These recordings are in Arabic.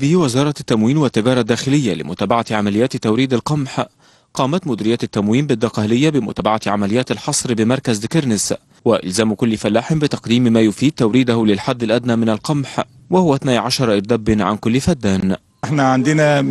في وزارة التموين والتجارة الداخلية لمتابعة عمليات توريد القمح، قامت مديرية التموين بالدقهلية بمتابعة عمليات الحصر بمركز دكرنس، وإلزام كل فلاح بتقديم ما يفيد توريده للحد الأدنى من القمح، وهو 12 إردب عن كل فدان. احنا عندنا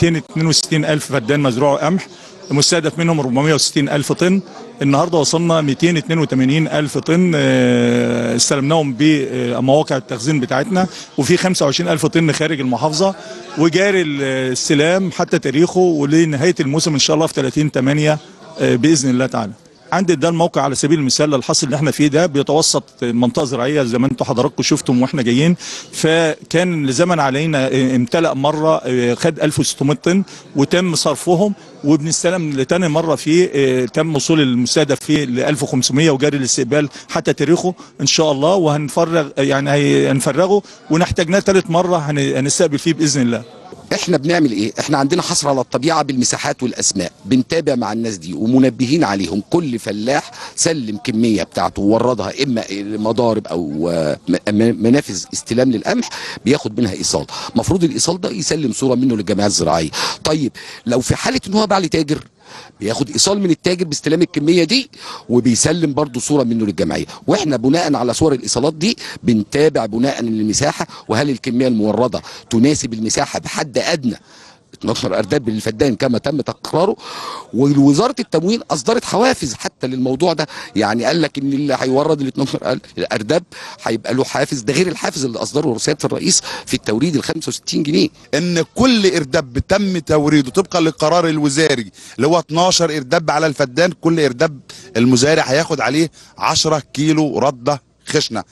262 ألف فدان مزروع قمح، مستهدف منهم 460 ألف طن. النهارده وصلنا 282 ألف طن استلمناهم بمواقع التخزين بتاعتنا، وفي 25 ألف طن خارج المحافظة، وجاري الاستلام حتى تاريخه ولنهاية الموسم إن شاء الله في 30/8 بإذن الله تعالى. عندي ده الموقع على سبيل المثال للحصر اللي احنا فيه ده بيتوسط منطقه زراعيه زي ما انتم حضراتكم شفتم واحنا جايين، فكان لزمن علينا امتلأ مره خد 1600 طن وتم صرفهم، وبنستلم لتاني مره فيه تم وصول المستهدف فيه ل 1500 وجاري الاستقبال حتى تاريخه ان شاء الله، وهنفرغ يعني هنفرغه ونحتاجناه ثالث مره هنستقبل فيه باذن الله. احنا بنعمل ايه؟ احنا عندنا حصر على الطبيعه بالمساحات والاسماء، بنتابع مع الناس دي ومنبهين عليهم. كل فلاح سلم كميه بتاعته ووردها اما لمضارب او منافذ استلام للقمح بياخد منها ايصال، المفروض الايصال ده يسلم صوره منه للجمعيات الزراعيه. طيب لو في حاله ان هو باع لتاجر بياخد ايصال من التاجر باستلام الكميه دي وبيسلم برضه صوره منه للجمعيه، واحنا بناء على صور الايصالات دي بنتابع بناء للمساحه وهل الكميه المورده تناسب المساحه بحد ادنى 12 ارداب للفدان كما تم تقراره. ووزاره التموين اصدرت حوافز حتى للموضوع ده، يعني قال لك ان اللي هيورد ال 12 ارداب هيبقى له حافز، ده غير الحافز اللي اصدره سياده الرئيس في التوريد ال 65 جنيه. ان كل ارداب تم توريده طبقا للقرار الوزاري اللي هو 12 ارداب على الفدان، كل ارداب المزارع هياخد عليه 10 كيلو رده خشنه.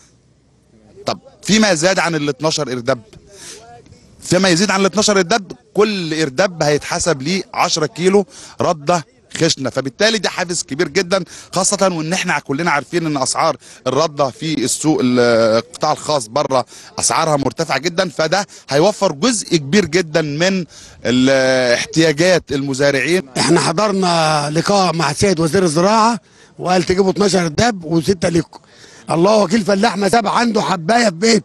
طب فيما زاد عن ال 12 ارداب، فيما يزيد عن ال 12 ارداب كل ارداب هيتحسب ليه 10 كيلو رده خشنه، فبالتالي ده حافز كبير جدا، خاصه وان احنا كلنا عارفين ان اسعار الرده في السوق القطاع الخاص بره اسعارها مرتفعه جدا، فده هيوفر جزء كبير جدا من احتياجات المزارعين. احنا حضرنا لقاء مع السيد وزير الزراعه وقال تجيبوا 12 ارداب و6 لكم. الله وكيل فلاح ما ساب عنده حبايه في بيته،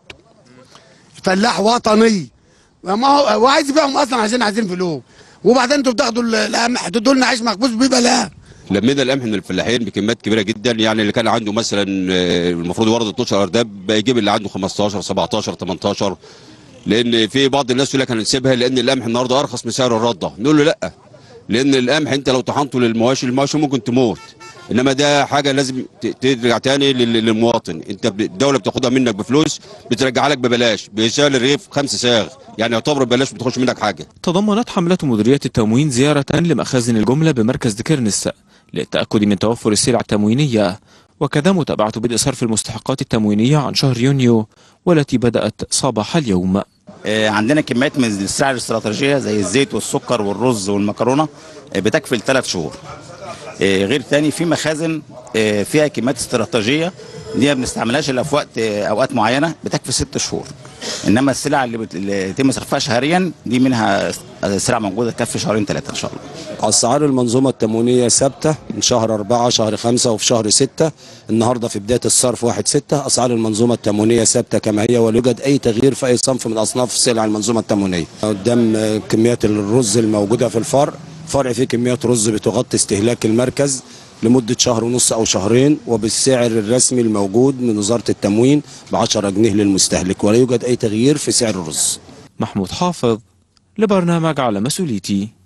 فلاح وطني ما هو عايز يبيعهم اصلا عشان عايزين فلوس، وبعدين انتوا بتاخدوا القمح تدوا لنا عيش مخبوز بيبقى لا. لمينا القمح من الفلاحين بكميات كبيره جدا، يعني اللي كان عنده مثلا المفروض ورد 12 ارداب بقى يجيب اللي عنده 15 17 18، لان في بعض الناس يقول لك هنسيبها لان القمح النهارده ارخص من سعر الرده، نقول له لا، لان القمح انت لو طحنته للمواشي المواشي ممكن تموت، انما ده حاجه لازم ترجع تاني للمواطن. انت الدوله بتاخدها منك بفلوس بترجعها لك ببلاش بسعر الرغيف 5 صاغ، يعني يعتبر ببلاش ما بتاخدش منك حاجه. تضمنت حملة مديرية التموين زيارة لمخازن الجملة بمركز دكرنس للتأكد من توفر السلع التموينية، وكذا متابعة بدء صرف المستحقات التموينية عن شهر يونيو والتي بدأت صباح اليوم. عندنا كميات من السلع الاستراتيجيه زي الزيت والسكر والرز والمكرونه بتكفي 3 شهور. غير تاني في مخازن فيها كميات استراتيجيه دي ما بنستعملهاش الا في اوقات معينه بتكفي 6 شهور، انما السلع اللي يتم صرفها شهريا دي منها سلع موجوده تكفي 2 3 ان شاء الله. اسعار المنظومه التموينيه ثابته من شهر 4 شهر 5 وفي شهر 6. النهارده في بدايه الصرف 1/6 اسعار المنظومه التموينيه ثابته كما هي، ولا يوجد اي تغيير في اي صنف من اصناف سلع المنظومه التموينيه. قدام كميات الرز الموجوده في الفرع فيه كميات رز بتغطي استهلاك المركز لمدة شهر ونص أو شهرين، وبالسعر الرسمي الموجود من وزارة التموين ب10 جنيه للمستهلك، ولا يوجد أي تغيير في سعر الرز. محمود حافظ لبرنامج على مسؤوليتي.